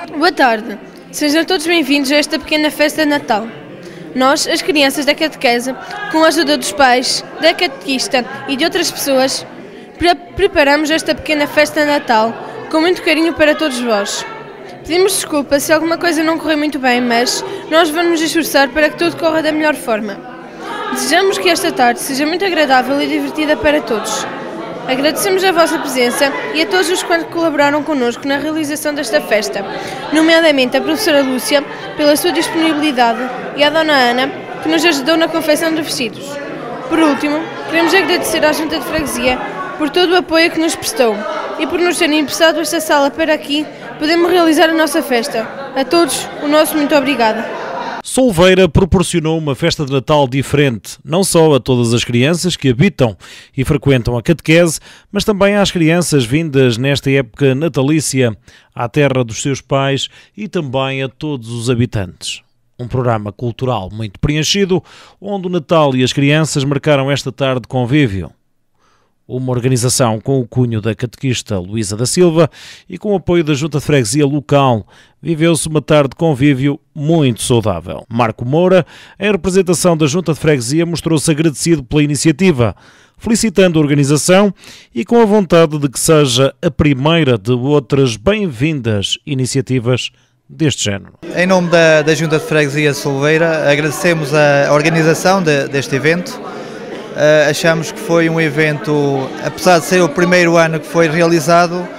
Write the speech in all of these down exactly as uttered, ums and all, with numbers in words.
Boa tarde, sejam todos bem-vindos a esta pequena festa de Natal. Nós, as crianças da catequese, com a ajuda dos pais, da catequista e de outras pessoas, pre preparamos esta pequena festa de Natal com muito carinho para todos vós. Pedimos desculpa se alguma coisa não correu muito bem, mas nós vamos nos esforçar para que tudo corra da melhor forma. Desejamos que esta tarde seja muito agradável e divertida para todos. Agradecemos a vossa presença e a todos os que colaboraram connosco na realização desta festa, nomeadamente a professora Lúcia, pela sua disponibilidade, e a dona Ana, que nos ajudou na confecção dos vestidos. Por último, queremos agradecer à Junta de Freguesia por todo o apoio que nos prestou e por nos terem emprestado esta sala para aqui podermos realizar a nossa festa. A todos, o nosso muito obrigada. Solveira proporcionou uma festa de Natal diferente, não só a todas as crianças que habitam e frequentam a catequese, mas também às crianças vindas nesta época natalícia à terra dos seus pais e também a todos os habitantes. Um programa cultural muito preenchido, onde o Natal e as crianças marcaram esta tarde de convívio. Uma organização com o cunho da catequista Luísa da Silva e com o apoio da Junta de Freguesia local, viveu-se uma tarde de convívio muito saudável. Marco Moura, em representação da Junta de Freguesia, mostrou-se agradecido pela iniciativa, felicitando a organização e com a vontade de que seja a primeira de outras bem-vindas iniciativas deste género. Em nome da, da Junta de Freguesia de Solveira, agradecemos a organização de, deste evento. Uh, achamos que foi um evento, apesar de ser o primeiro ano que foi realizado, uh,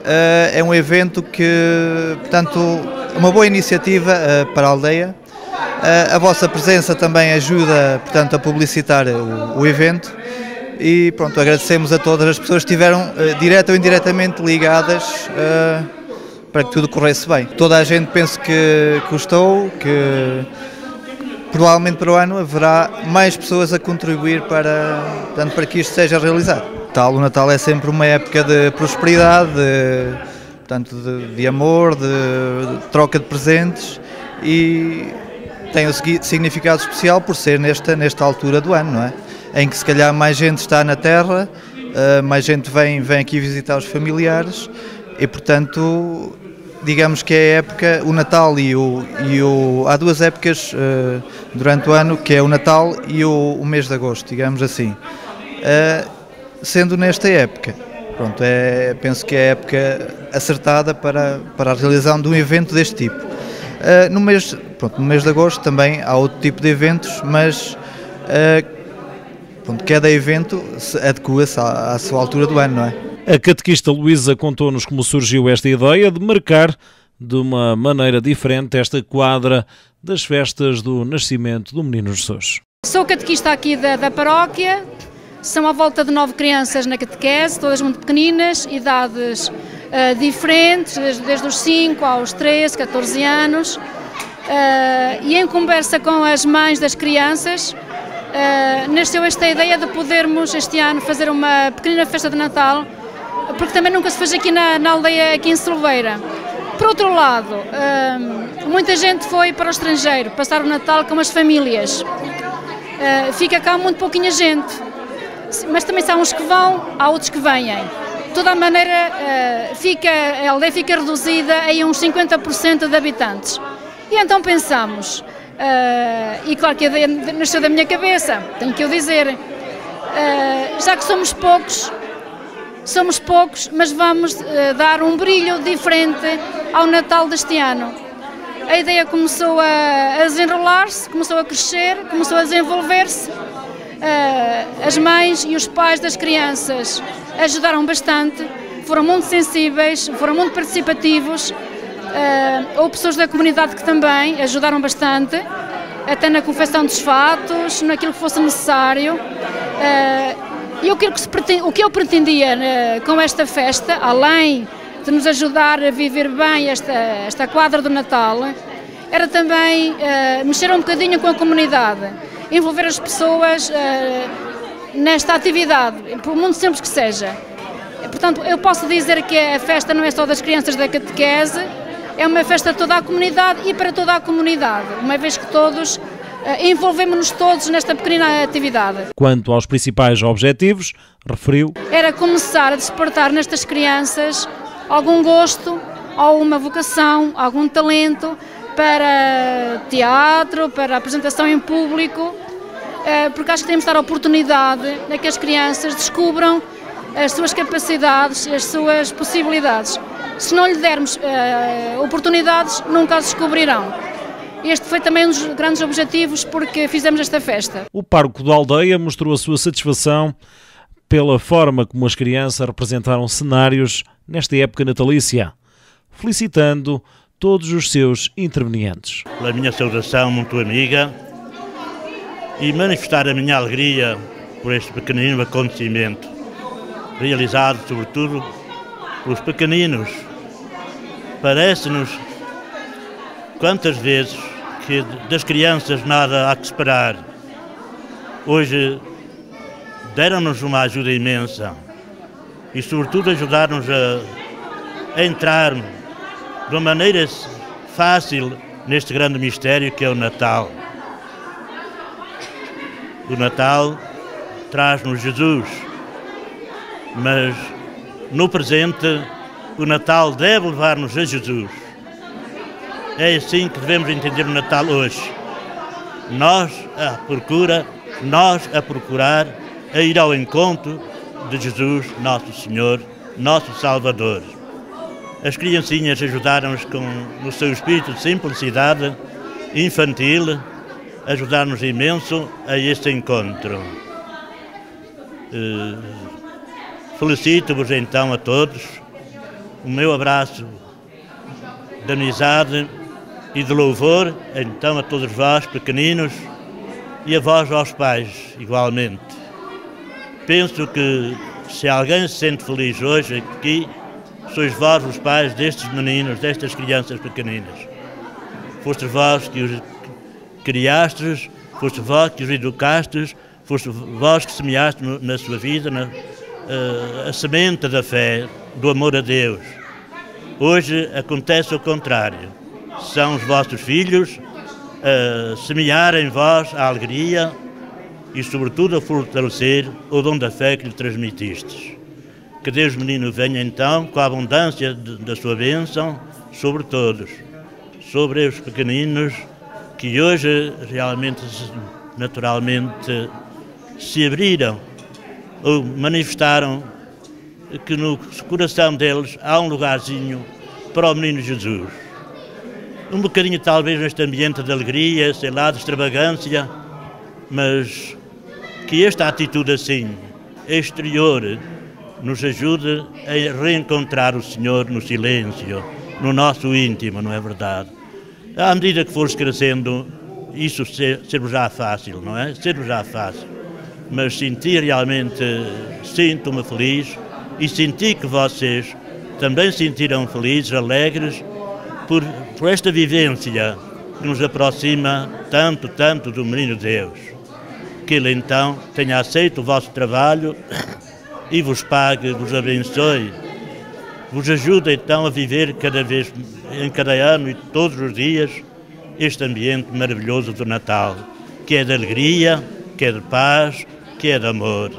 é um evento que, portanto, uma boa iniciativa uh, para a aldeia. Uh, a vossa presença também ajuda, portanto, a publicitar o, o evento e, pronto, agradecemos a todas as pessoas que estiveram uh, direta ou indiretamente ligadas uh, para que tudo corresse bem. Toda a gente penso que gostou, que provavelmente para o ano haverá mais pessoas a contribuir para, portanto, para que isto seja realizado. Tal, o Natal é sempre uma época de prosperidade, de, portanto, de, de amor, de, de troca de presentes e tem um significado especial por ser nesta, nesta altura do ano, não é? Em que se calhar mais gente está na terra, mais gente vem, vem aqui visitar os familiares e, portanto, digamos que é a época, o Natal e o... E o há duas épocas uh, durante o ano, que é o Natal e o, o mês de agosto, digamos assim. Uh, sendo nesta época, pronto, é, penso que é a época acertada para, para a realização de um evento deste tipo. Uh, no, mês, pronto, no mês de agosto também há outro tipo de eventos, mas uh, pronto, cada evento adequa-se à, à sua altura do ano, não é? A catequista Luísa contou-nos como surgiu esta ideia de marcar de uma maneira diferente esta quadra das festas do nascimento do Menino Jesus. Sou catequista aqui da, da paróquia, são à volta de nove crianças na catequese, todas muito pequeninas, idades uh, diferentes, desde, desde os cinco aos treze, catorze anos, uh, e em conversa com as mães das crianças, uh, nasceu esta ideia de podermos este ano fazer uma pequena festa de Natal, porque também nunca se fez aqui na, na aldeia, aqui em Solveira. Por outro lado, hum, muita gente foi para o estrangeiro passar o Natal com as famílias. Uh, fica cá muito pouquinha gente, mas também há uns que vão, há outros que vêm. De toda a maneira, uh, fica, a aldeia fica reduzida a uns cinquenta por cento de habitantes. E então pensamos, uh, e claro que a ideia nasceu da minha cabeça, tenho que eu dizer, uh, já que somos poucos, Somos poucos, mas vamos uh, dar um brilho diferente ao Natal deste ano. A ideia começou a, a desenrolar-se, começou a crescer, começou a desenvolver-se. Uh, as mães e os pais das crianças ajudaram bastante, foram muito sensíveis, foram muito participativos. Uh, houve pessoas da comunidade que também ajudaram bastante, até na confecção dos fatos, naquilo que fosse necessário. Uh, E o que, o que eu pretendia uh, com esta festa, além de nos ajudar a viver bem esta, esta quadra do Natal, era também uh, mexer um bocadinho com a comunidade, envolver as pessoas uh, nesta atividade, por muito simples que seja. Portanto, eu posso dizer que a festa não é só das crianças da catequese, é uma festa de toda a comunidade e para toda a comunidade, uma vez que todos envolvemos-nos todos nesta pequena atividade. Quanto aos principais objetivos, referiu: era começar a despertar nestas crianças algum gosto, ou uma vocação, algum talento para teatro, para apresentação em público, porque acho que temos de dar a oportunidade a que as crianças descubram as suas capacidades e as suas possibilidades. Se não lhe dermos uh, oportunidades, nunca as descobrirão. Este foi também um dos grandes objetivos porque fizemos esta festa. O Parque da Aldeia mostrou a sua satisfação pela forma como as crianças representaram cenários nesta época natalícia, felicitando todos os seus intervenientes. Pela minha saudação muito amiga e manifestar a minha alegria por este pequenino acontecimento, realizado sobretudo pelos pequeninos. Parece-nos quantas vezes que das crianças nada há que esperar. Hoje deram-nos uma ajuda imensa e sobretudo ajudaram-nos a, a entrar de uma maneira fácil neste grande mistério que é o Natal. O Natal traz-nos Jesus, mas no presente o Natal deve levar-nos a Jesus. É assim que devemos entender o Natal hoje. Nós a procura, nós a procurar, a ir ao encontro de Jesus, nosso Senhor, nosso Salvador. As criancinhas ajudaram-nos com o seu espírito de simplicidade infantil, ajudaram-nos imenso a este encontro. Uh, Felicito-vos então a todos, o meu abraço de amizade e de louvor, então a todos vós, pequeninos, e a vós, aos pais, igualmente. Penso que se alguém se sente feliz hoje aqui, sois vós os pais destes meninos, destas crianças pequeninas. Fostes vós que os criastes, fostes vós que os educastes, fostes vós que semeaste na sua vida na, a, a semente da fé, do amor a Deus. Hoje acontece o contrário. São os vossos filhos a semear em vós a alegria e, sobretudo, a fortalecer o dom da fé que lhe transmitistes. Que Deus menino venha então com a abundância de, da sua bênção sobre todos, sobre os pequeninos que hoje realmente, naturalmente, se abriram ou manifestaram que no coração deles há um lugarzinho para o menino Jesus. Um bocadinho talvez neste ambiente de alegria, sei lá, de extravagância, mas que esta atitude assim, exterior, nos ajude a reencontrar o Senhor no silêncio, no nosso íntimo, não é verdade? À medida que fores crescendo, isso ser-vos já fácil, não é? Ser-vos já fácil. Mas senti realmente, sinto-me feliz e senti que vocês também se sentiram felizes, alegres, por, por esta vivência que nos aproxima tanto, tanto do Menino Deus. Que Ele então tenha aceito o vosso trabalho e vos pague, vos abençoe, vos ajude então a viver cada vez, em cada ano e todos os dias, este ambiente maravilhoso do Natal, que é de alegria, que é de paz, que é de amor.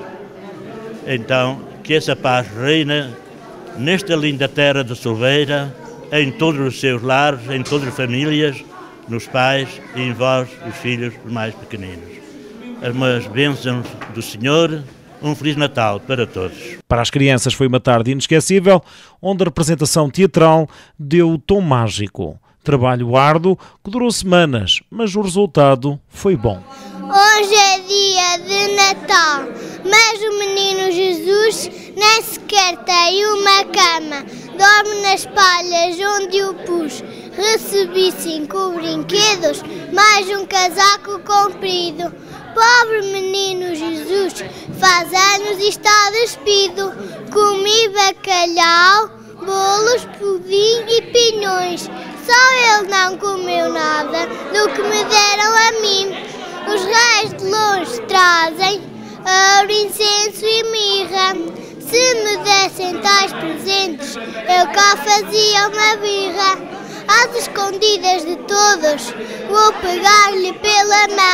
Então, que essa paz reina nesta linda terra de Silveira, em todos os seus lares, em todas as famílias, nos pais e em vós, os filhos os mais pequeninos. As bênçãos do Senhor, um Feliz Natal para todos. Para as crianças foi uma tarde inesquecível, onde a representação teatral deu o tom mágico. Trabalho árduo que durou semanas, mas o resultado foi bom. Hoje é dia de Natal, mas o menino Jesus nem sequer tem uma cama. Dorme nas palhas onde o pus. Recebi cinco brinquedos, mais um casaco comprido. Pobre menino Jesus, faz anos e está despido. Comi bacalhau, bolos, pudim e pinhões. Só ele não comeu nada do que me deram a mim. Os reis de longe trazem ouro, incenso e mirra. Se me dessem tais presentes, eu cá fazia uma birra. Às escondidas de todos, vou pegar-lhe pela mão.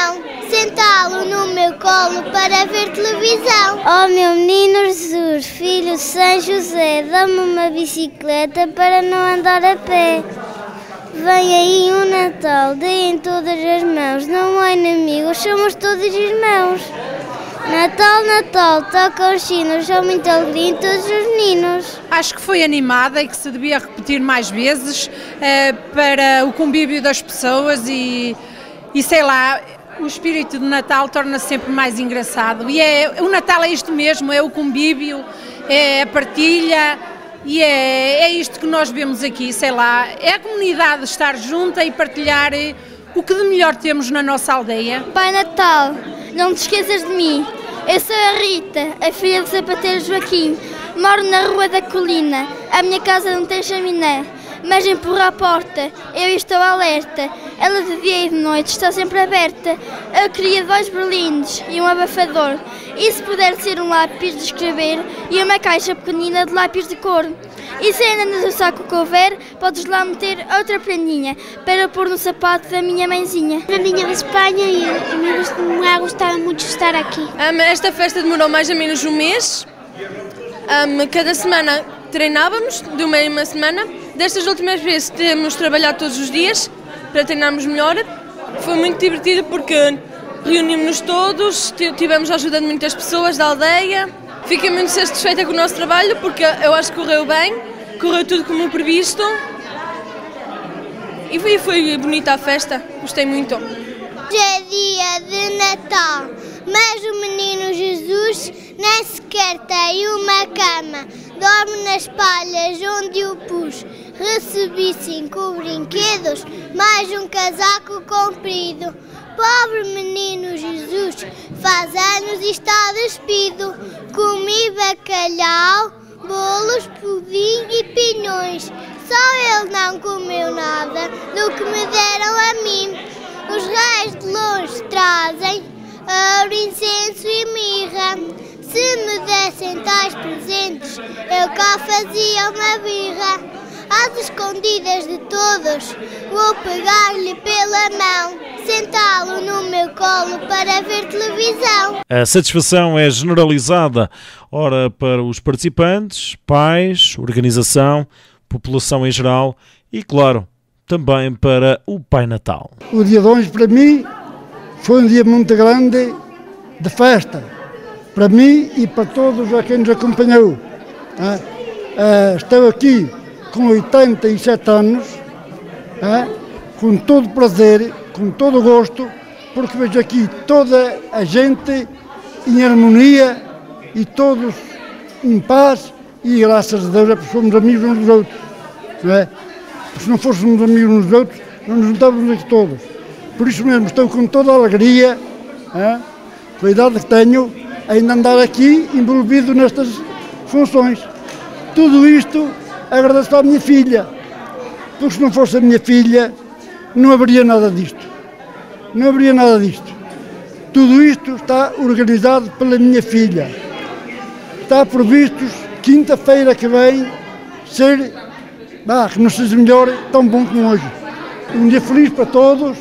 sentá-lo no meu colo para ver televisão. Oh meu menino Jesus, filho de São José, dá-me uma bicicleta para não andar a pé. Vem aí um Natal, deem todas as mãos, não há inimigos, somos todos irmãos. Natal, Natal, tocam os sinos, há muita alegria em todos os meninos. Acho que foi animada e que se devia repetir mais vezes eh, para o convívio das pessoas e, e sei lá, o espírito de Natal torna-se sempre mais engraçado. E é, o Natal é isto mesmo, é o convívio, é a partilha e é, é isto que nós vemos aqui, sei lá, é a comunidade estar junta e partilhar o que de melhor temos na nossa aldeia. Pai Natal, não te esqueças de mim. Eu sou a Rita, a filha do sapateiro Joaquim. Moro na Rua da Colina. A minha casa não tem chaminé, mas empurro a porta. Eu estou alerta. Ela de dia e de noite está sempre aberta. Eu queria dois berlindes e um abafador. E se puder ser um lápis de escrever e uma caixa pequenina de lápis de cor. E se ainda no saco couber, podes lá meter outra prendinha para pôr no sapato da minha mãezinha. Eu vinha de Espanha e me gostava muito de estar aqui. Um, esta festa demorou mais ou menos um mês. Um, cada semana treinávamos, de uma em uma semana. Destas últimas vezes temos trabalhado todos os dias para treinarmos melhor. Foi muito divertido porque reunimos-nos todos, tivemos a ajuda de muitas pessoas da aldeia. Fiquei muito satisfeita com o nosso trabalho porque eu acho que correu bem, correu tudo como previsto e foi, foi bonita a festa, gostei muito. Hoje é dia de Natal, mas o menino Jesus nem sequer tem uma cama, dorme nas palhas onde o pus. Recebi cinco brinquedos, mais um casaco comprido. Pobre menino Jesus, faz anos e está despido. Comi bacalhau, bolos, pudim e pinhões. Só ele não comeu nada do que me deram a mim. Os reis de longe trazem ouro, incenso e mirra. Se me dessem tais presentes, eu cá fazia uma birra. Às escondidas de todos, vou pegar-lhe pela mão, sentá-lo no meu colo para ver televisão. A satisfação é generalizada, ora para os participantes, pais, organização, população em geral e, claro, também para o Pai Natal. O dia de hoje, para mim, foi um dia muito grande de festa, para mim e para todos a quem nos acompanhou. Estou aqui com oitenta e sete anos, é, com todo prazer, com todo gosto, porque vejo aqui toda a gente em harmonia e todos em paz e graças a Deus é porque somos amigos uns dos outros. Não é? Porque se não fôssemos amigos uns dos outros, não nos juntávamos aqui todos. Por isso mesmo estou com toda a alegria, é, com a idade que tenho, ainda andar aqui envolvido nestas funções. Tudo isto agradeço à minha filha, porque se não fosse a minha filha, não haveria nada disto. Não haveria nada disto. Tudo isto está organizado pela minha filha. Está previsto, quinta-feira que vem, ser, bah, que não seja melhor, tão bom como hoje. Um dia feliz para todos.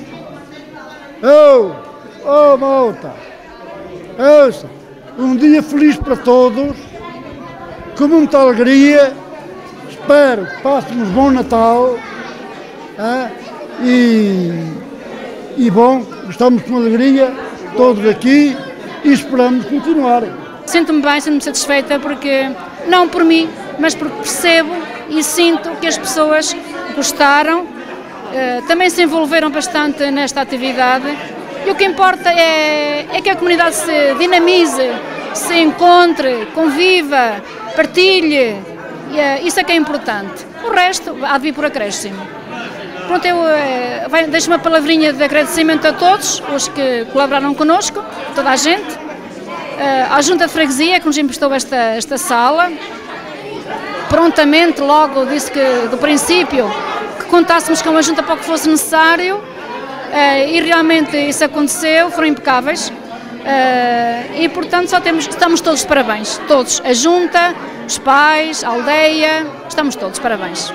Oh, oh, malta. Ouça, um dia feliz para todos, com muita alegria. Espero que passemos bom Natal é, e, e bom, estamos com alegria todos aqui e esperamos continuar. Sinto-me bem, sinto-me satisfeita porque, não por mim, mas porque percebo e sinto que as pessoas gostaram, eh, também se envolveram bastante nesta atividade e o que importa é, é que a comunidade se dinamize, se encontre, conviva, partilhe. Isso é que é importante. O resto há de vir por acréscimo. Pronto, eu eh, deixo uma palavrinha de agradecimento a todos os que colaboraram connosco, toda a gente, eh, à Junta de Freguesia que nos emprestou esta, esta sala. Prontamente, logo disse que do princípio que contássemos com a Junta para o que fosse necessário eh, e realmente isso aconteceu, foram impecáveis. Uh, e portanto só temos, estamos todos de parabéns, todos, a Junta, os pais, a aldeia, estamos todos de parabéns.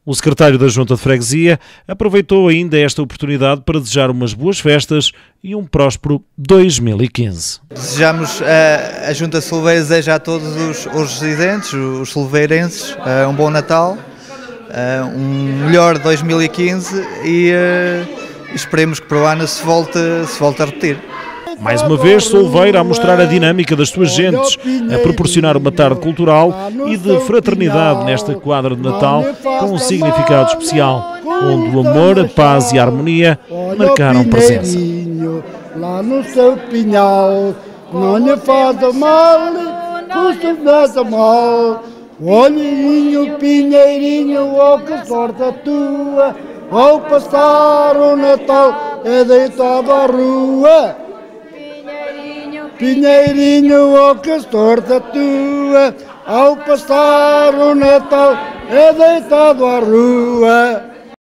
O secretário da Junta de Freguesia aproveitou ainda esta oportunidade para desejar umas boas festas e um próspero dois mil e quinze. Desejamos, a, a Junta de Solveira deseja a todos os, os residentes, os solveirenses, um bom Natal, um melhor dois mil e quinze e esperemos que para o ano se volte, se volte a repetir. Mais uma vez, Solveira a mostrar a dinâmica das suas gentes, a proporcionar uma tarde cultural e de fraternidade nesta quadra de Natal com um significado especial, onde o amor, a paz e a harmonia marcaram presença. Lá no seu pinhal, não lhe faz mal, custa nada mal. Olhinho, pinheirinho, oh que sorte a tua, ao passar o Natal é deitado à rua. Pinheirinho, oh que sorte a tua, ao passar o Natal é deitado à rua.